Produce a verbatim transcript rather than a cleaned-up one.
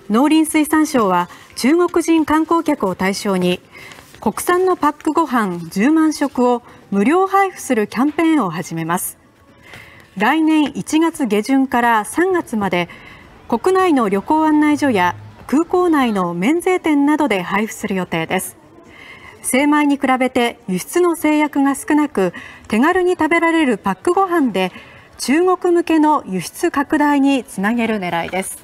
農林水産省は中国人観光客を対象に国産のパックご飯じゅうまん食を無料配布するキャンペーンを始めます。来年いちがつ下旬からさんがつまで国内の旅行案内所や空港内の免税店などで配布する予定です。精米に比べて輸出の制約が少なく手軽に食べられるパックご飯で中国向けの輸出拡大につなげる狙いです。